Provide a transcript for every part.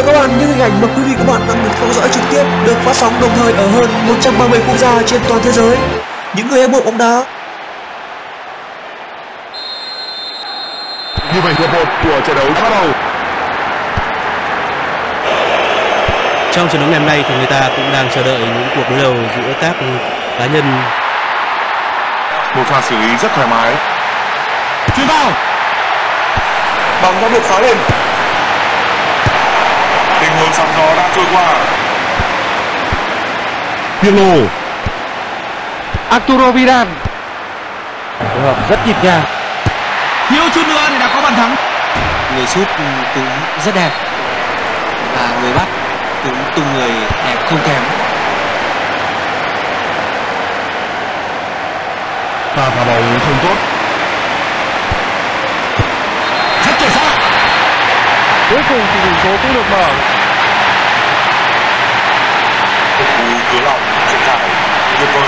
chào các bạn, những hình ảnh mà quý vị các bạn đang được theo dõi trực tiếp được phát sóng đồng thời ở hơn 130 quốc gia trên toàn thế giới. Những người hâm mộ bóng đá. Như vậy hiệp 1 của trận đấu đã bắt đầu. Trong trận đấu ngày hôm nay thì người ta cũng đang chờ đợi những cuộc đối đầu giữa các cá nhân. Một pha xử lý rất thoải mái. Chuyền vào. Bóng đã được phá lên. Tình huống sóng gió đã trôi qua. Pirlo, Arturo Vidal, phối hợp rất nhịp nhàng. Thiếu chút nữa thì đã có bàn thắng. Người sút cũng rất đẹp và người bắt cũng tung người đẹp không kém. Pha phá bóng không tốt. Rất chuẩn xác. Cuối cùng thì tỷ số cũng được mở. Một cú cứa lòng trên giải tuyệt vời.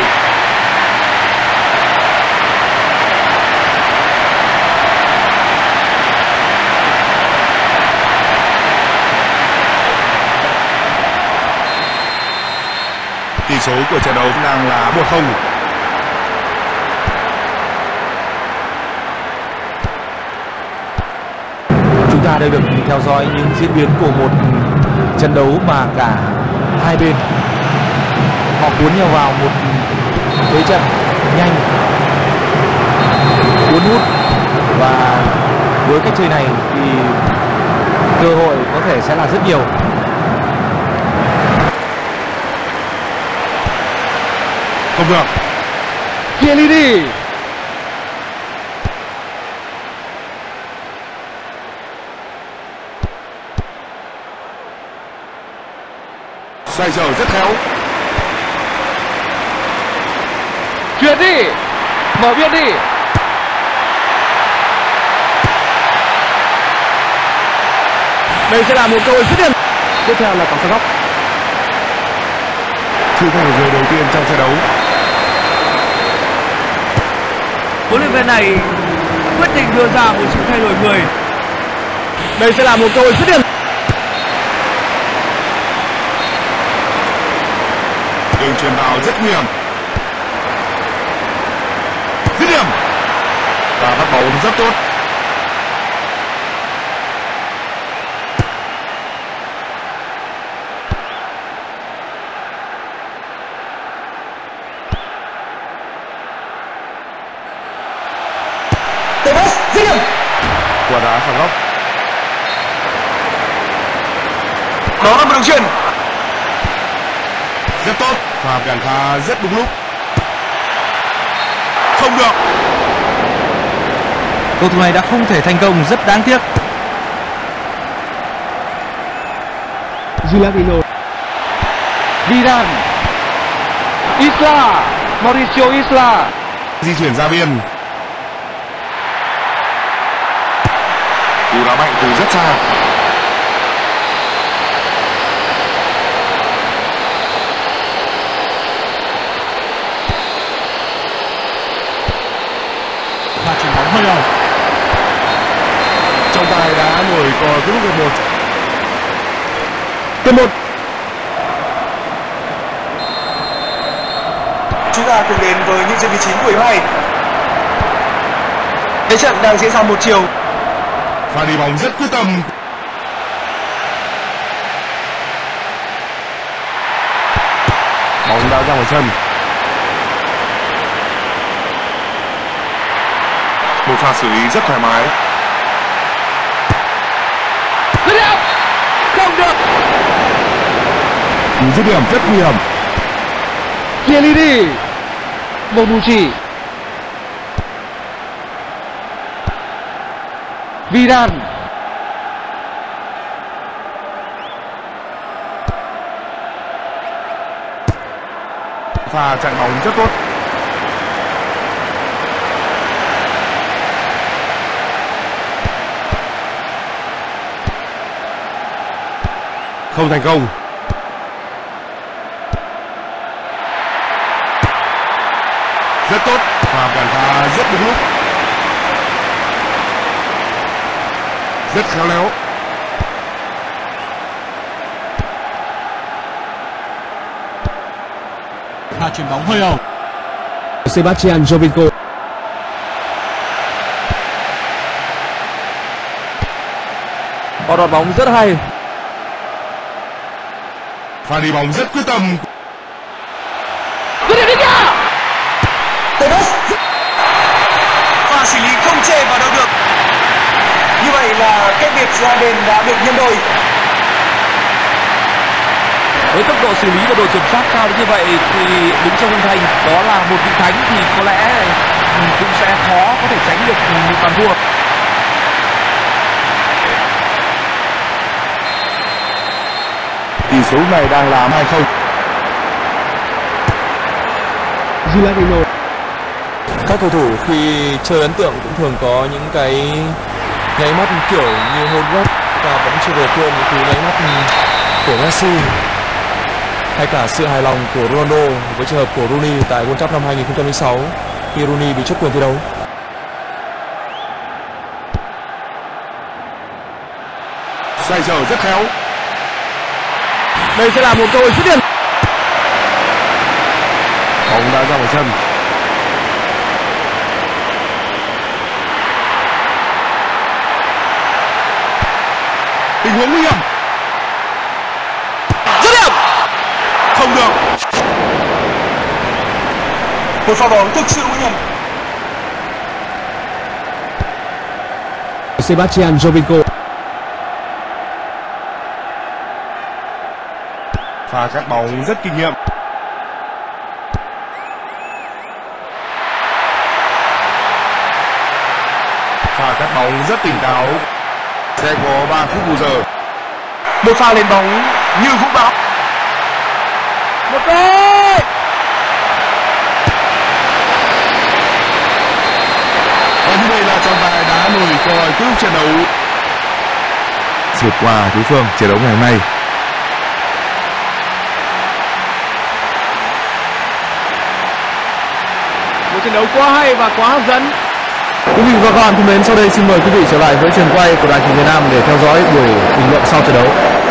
Tỷ số của trận đấu đang là 1-0. Chúng ta đều được theo dõi những diễn biến của một trận đấu mà cả hai bên họ cuốn nhau vào một thế trận nhanh, cuốn hút, và với cách chơi này thì cơ hội có thể sẽ là rất nhiều. Không được. Chiellini, Xoay trở rất khéo. chuyển đi, mở biên đi. Đây sẽ là một cơ hội dứt điểm. Tiếp theo là còng xa góc. Chưa thay đổi người đầu tiên trong trận đấu. Huấn luyện viên này quyết định đưa ra một sự thay đổi người. Đây sẽ là một cơ hội dứt điểm. Đường chuyền vào rất nguy hiểm. Dứt điểm. Và bắt bóng rất tốt. Dứt điểm. Quả đá phạt góc. Đó là một đường chuyền. Rất tốt. Pha cản phá rất đúng lúc. Không được. Cầu thủ này đã không thể thành công, rất đáng tiếc. Giuliano, Vidal, Isla, Mauricio Isla. Di chuyển ra biên. Cú đá mạnh từ rất xa. Và chuyền bóng hơi đầu. Trọng tài đã nổi còi kết thúc hiệp 1. Hiệp 1. Chúng ta cùng đến với những diễn biến chính của hiệp 2. Thế trận đang diễn ra một chiều. Pha đi bóng rất quyết tâm. Bóng đã ra ngoài sân. Một pha xử lý rất thoải mái. Dứt điểm. Không được. Dứt điểm rất nguy hiểm. Chiellini, Bonucci, Vidal, Pha chạy bóng rất tốt. Không thành công. Rất tốt. Pha cản phá rất đúng lúc. rất khéo léo. Pha chuyền bóng hơi ẩu. Sebastian Jovinko. Họ đọt bóng rất hay. Pha đi bóng rất quyết tâm. Tevez và xử lý không chê vào đâu được. Như vậy là cách biệt giữa hai bên đã được nhân đôi. Với tốc độ xử lý và độ chuẩn xác cao như vậy thì đứng trong khung thành đó là một vị thánh thì có lẽ cũng sẽ khó có thể tránh được một bàn thua. Tỷ số này đang là 2-0. Các cầu thủ khi chơi ấn tượng cũng thường có những cái nháy mắt kiểu như hôn góc và vẫn chưa được quên những cái nháy mắt của Messi, hay cả sự hài lòng của Ronaldo với trường hợp của Rooney tại World Cup năm 2006 khi Rooney bị truất quyền thi đấu. Xoay sở rất khéo. Đây sẽ là một cơ hội dứt điểm. Bóng đã ra ngoài sân. Tình huống nguy hiểm. Dứt điểm. Không được. Một pha bóng thực sự nguy hiểm. Sebastian Jovinko. Pha cắt bóng rất kinh nghiệm. Pha cắt bóng rất tỉnh táo. Sẽ có 3 phút bù giờ. Một pha lên bóng như vũ bão. Một gol. Và như vậy là trọng tài đã nổi còi kết thúc trận đấu. Vượt qua đối phương trận đấu ngày hôm nay. Một trận đấu quá hay và quá hấp dẫn. Quý vị và các bạn thân mến, sau đây xin mời quý vị trở lại với trường quay của Đài Truyền hình Việt Nam để theo dõi buổi bình luận sau trận đấu.